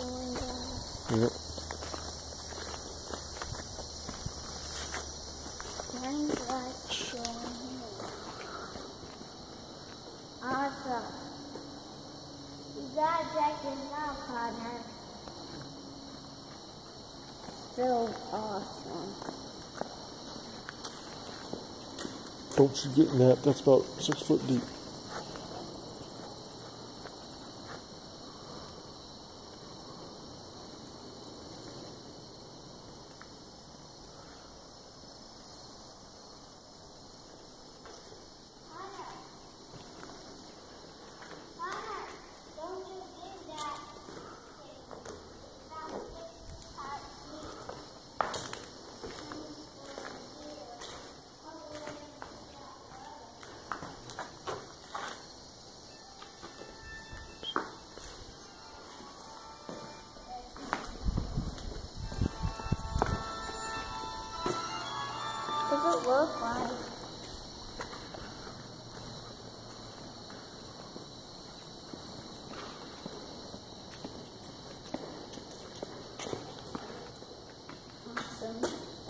going down. Yep. Mine's like showing here. Awesome. You gotta check this out, partner. So awesome. Don't you get in that. That's about 6 foot deep. Does it look like? Awesome.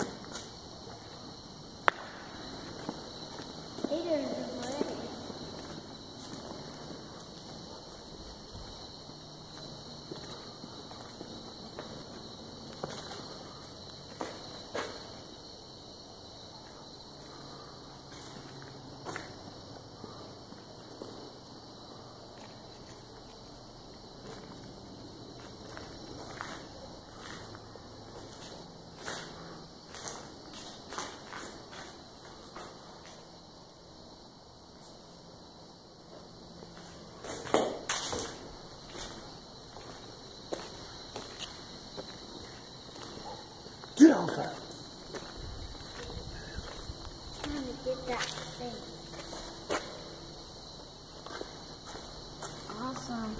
Haters are ready. Get off that. Trying to get that thing. Awesome.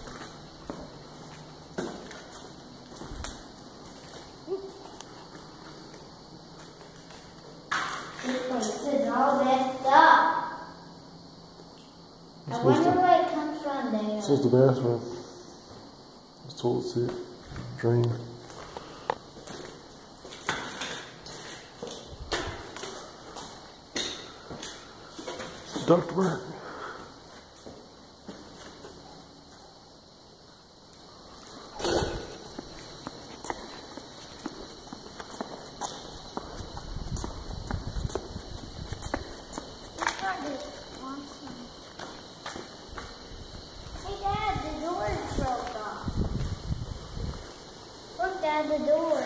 This place is all messed up. I wonder where it comes from there. This is the bathroom. This toilet seat. Drain. Ductwork. Awesome. Hey Dad, the door is broke off. Look Dad, the door.